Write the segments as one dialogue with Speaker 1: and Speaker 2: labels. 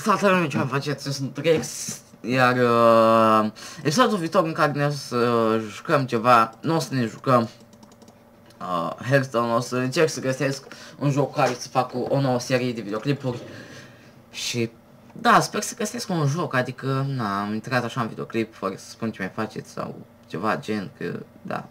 Speaker 1: Salutare lume, ce mai faceți? Eu sunt Rex, iar episodul viitor în care ne o să jucăm ceva, nu o să ne jucăm Hearthstone, o să încerc să găsesc un joc care să facă o nouă serie de videoclipuri și da, sper să găsesc un joc, adică am intrat așa în videoclip fără să spun ce mai faceți sau ceva gen, că da.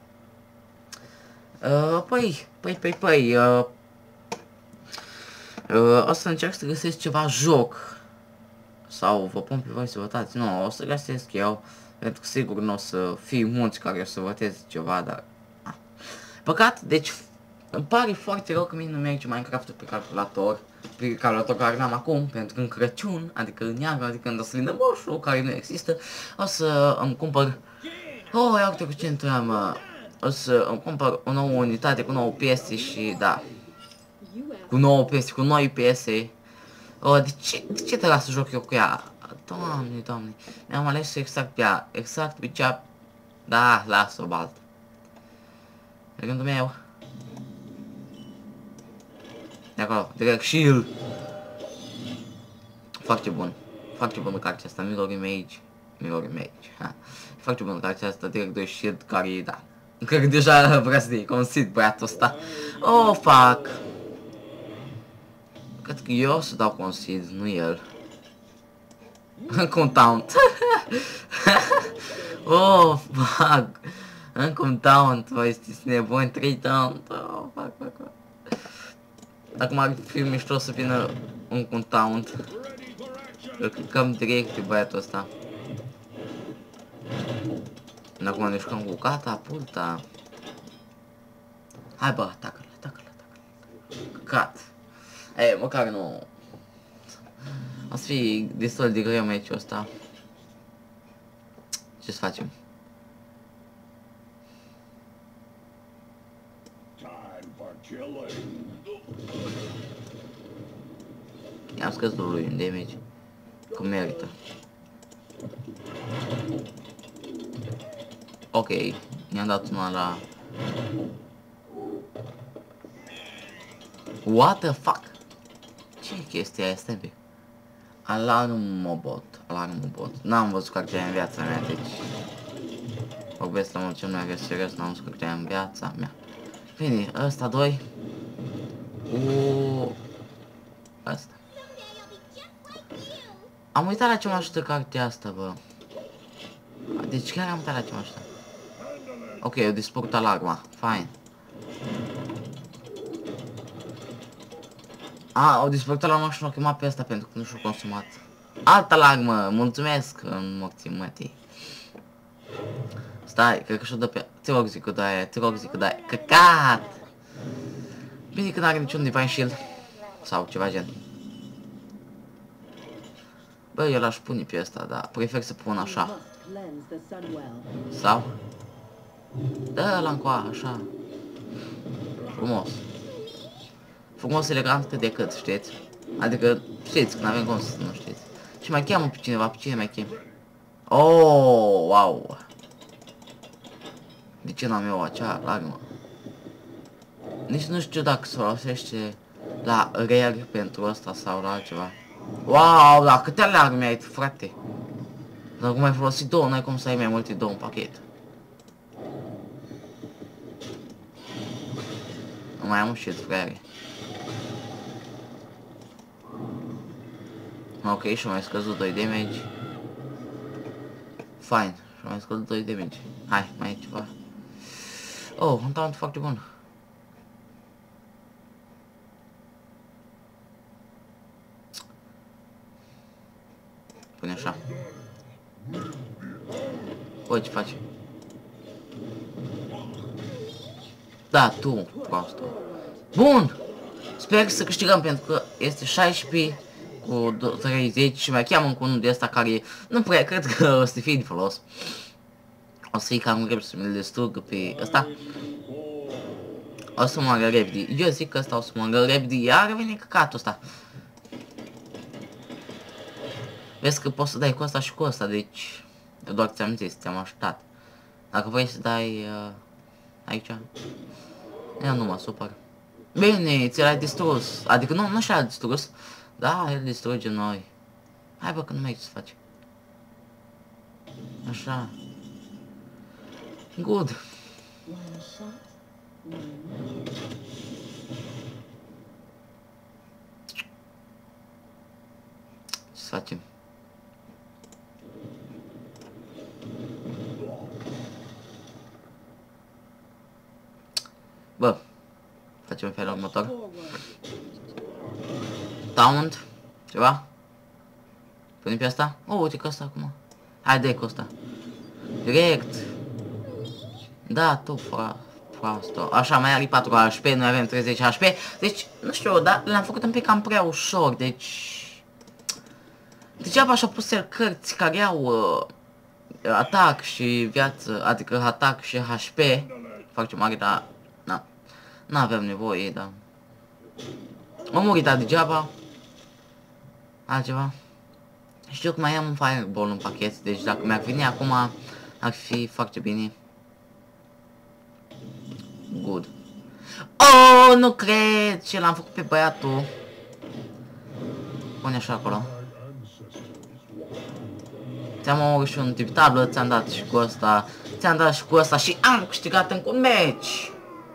Speaker 1: O să încerc să găsesc ceva joc. Sau vă pun pe voi să votați. Nu, o să găsesc eu. Pentru că sigur nu o să fie mulți care o să voteze ceva, dar... Păcat, deci îmi pare foarte rău că mie nu merge Minecraft-ul pe calculator. Pe calculator care l-am acum, pentru că în Crăciun, adică în iarnă, adică în Dăsălină Moșu, care nu există, o să îmi cumpăr... Oh, ia uite cu ce întream, o să îmi cumpăr o nouă unitate cu 9 piese și da. Cu 9 piese, cu noi piese. De ce te las să joc eu cu ea? Doamne, mi-am ales exact pe ea, exact pe cea... Da, las-o, balt. E gândul meu. De acolo, direct shield. Foarte bun cartea asta, Mirror Image, ha. Foarte bun cartea asta, direct 2 shield, care, da. Cred că deja vrea să te consid băiatul ăsta. Oh, fuck. Cred că eu o să dau concede, nu el. Încă un taunt. Oh, fuck. Încă un taunt, voi știți nebuni, 3 taunt. Oh, fuck. Acum ar fi mișto să vină încă un taunt. Îl clicăm direct pe băiatul ăsta. Acum ne jucăm cu catapulta. Hai bă, atacă-l. Cat. Ei, măcar nu... O să fie destul de greu meciul ăsta. Ce să facem? I-am scăzut lui un damage. Că merită. Ok, i-am dat una la... What the fuck? Ce chestia aia? Stai un pic. Alarmul bot. N-am văzut cartea în viața mea, deci... Vorbesc la mult ce nu mai serios, n-am văzut cartea în viața mea. Bine, ăsta 2. Ăsta. Am uitat la ce mă ajută cartea asta, bă. Deci chiar am uitat la ce mă ajută. Ok, eu dispărut alarma. Fine. Au dispărut alarma și nu o chemat pe asta pentru că nu și-o consumat. Altă alarmă, mulțumesc în morții mătii. Stai, cred că și-o dă pe... Te rog zic că dai, căcat! Bine că n-are niciun Divine Shield. Sau ceva gen. Bă, eu l-aș pune pe ăsta, dar prefer să pun așa. Sau? Dă-l încoa, așa. Frumos. Frumos, elegant cât de cât, știți? Adică, știți, că n-avem cum să nu știți. Și mai cheamă pe cineva, pe cine mai chem? Oh, wow! De ce n-am eu acea alarmă? Nici nu știu dacă se folosește la rare pentru asta sau la altceva. Wow, la câte alarme ai tu, frate? Dar cum ai folosit două, n-ai cum să ai mai multe două în pachet. Nu mai am un shit, frate. Ok, și-a mai scăzut 2 damage. Fine, și-a mai scăzut 2 damage. Hai, mai e ceva. Oh, un taunt foarte bun. Pune așa. Bă, ce faci? Da, tu, proastă. Bun! Sper să câștigăm pentru că este 16 cu 30 și mai cheamă încă unul de ăsta care nu prea cred că o să fie de folos. O să fie cam greu să mi-l distrug pe ăsta. O să moară repede. Eu zic că ăsta o să moară repede. Iar vine căcatul ăsta. Vezi că poți să dai cu ăsta și cu ăsta, deci... Eu doar ți-am zis, ți-am așteptat. Dacă vrei să dai... aici... Eu nu mă supăr. Bine, ți l-ai distrus. Adică nu și-l-a distrus. Da, el distruge noi. Hai bă, că nu mai ai ce să faci. Așa. Good. Ce să facem? Bă, facem în felul următor. Taunt, ceva? Punem pe asta? Oh, uite că asta acum. Hai, dă-i cu asta. Direct. Da, tu, proastă. Așa, mai are 4 HP, noi avem 30 HP. Deci, nu știu, dar le-am făcut un pic cam prea ușor, deci... Degeaba așa pus el cărți care au atac și viață, adică atac și HP. Foarte mare, dar... Na. N-aveam nevoie, dar... M-am murit, dar degeaba. Altceva. Știu că mai am un fireball în pachet, deci dacă mi-ar veni acum, ar fi foarte bine. Good. Oh, nu cred! Ce l-am făcut pe băiatul. Pune așa acolo. Ți-am omorât și un tip tablă, ți-am dat și cu ăsta. Ți-am dat și cu ăsta și am câștigat încă un meci.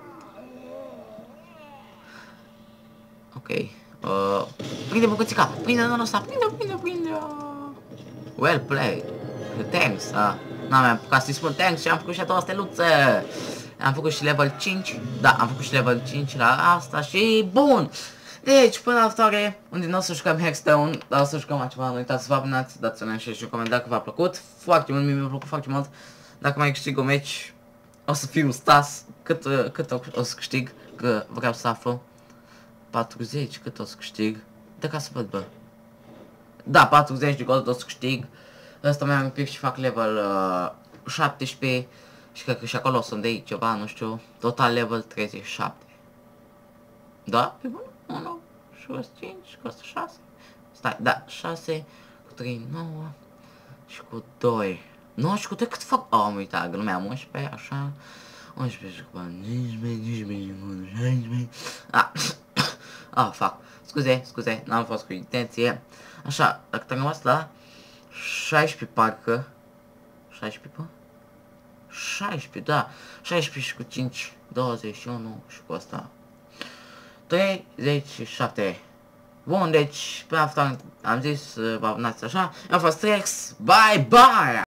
Speaker 1: Ok. Prinde bucățica, prinde domnul ăsta, prinde. Well played. Thanks, n-am mai apucat să-i spun thanks și am făcut și a doua steluță. Am făcut și level 5, da, am făcut și level 5 la asta și bun. Deci, până la viitoare, unde nu o să jucăm Hearthstone, dar o să jucăm altceva, nu uitați să vă abonați, dați un like și un comentariu dacă v-a plăcut. Foarte mult, mi-a plăcut foarte mult. Dacă mai câștig un meci, o să fiu Stas, cât o să câștig, că vreau să aflu. 40, cât o să câștig? De ca să văd, bă. Da, 40 de gold o să câștig. Ăsta mai am un pic și fac level 17. Și cred că și acolo o să-mi dai ceva, nu știu. Total level 37. Da? Pe bun? 1, și ăsta 5, și ăsta 6. Stai, da, 6, cu 3, 9. Și cu 2. 9 și cu 2 cât fac? Oh, am uitat, că nu mi-am 11, așa. 11 și cu 19, 16. Ah, fac. Scuze, n-am fost cu intenție. Așa, dacă te-am rămas la 16 parcă. 16, pă? 16, da. 16 și cu 5, 21 și cu asta 37. Bun, deci, pe asta am zis, vă abonați așa. Am fost Rex, bye bye!